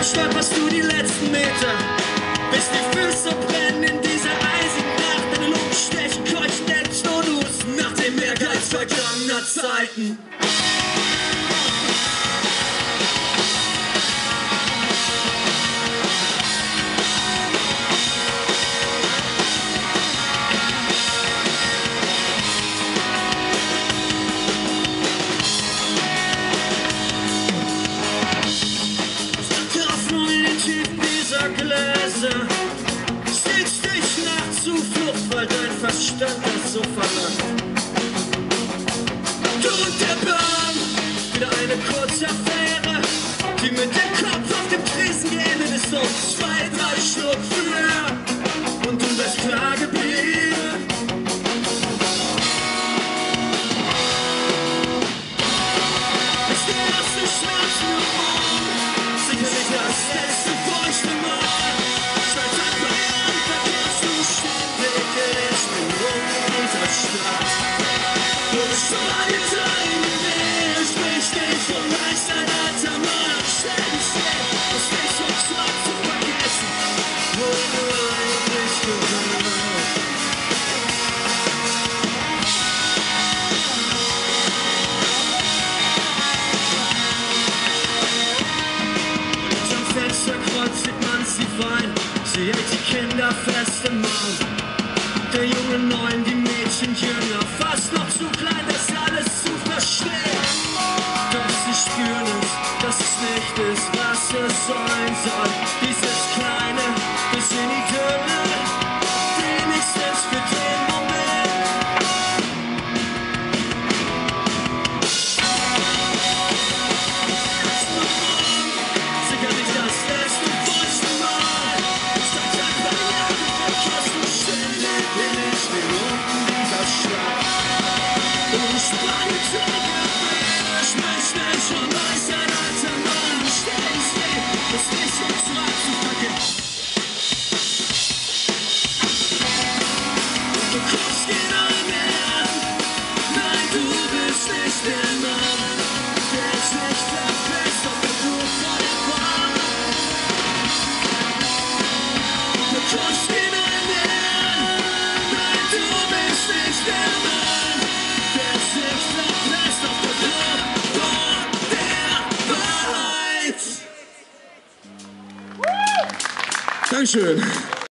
stolperst du die letzten Meter, bis die Füße brennen in dieser eisigen Nacht. Deine Lungen stechen, keuchen, ächzen und husten nach dem Ehrgeiz vergangener Zeiten. Sehnst dich nach Zuflucht, weil dein Verstand das so verlangt. Du und der Bahn, wieder eine kurze Affäre, die mit dem Kopf auf dem Tresen geendet ist und 2, 3 Schluck früher und du wärst klar geblieben. Ist der erste Schmerz nur Mond, sicherlich das letzte feuchte Mal. Sie hält die Kinder fest im Arm. Der Junge neun, die Mädchen jünger, fast noch zu klein, das alles zu verstehen. Doch sie spüren es, dass es nicht ist, was es sein soll. Dieses kleine bisschen Idylle, wenigstens für den Moment. Sicherlich das letzte feuchte Mal. Dankeschön.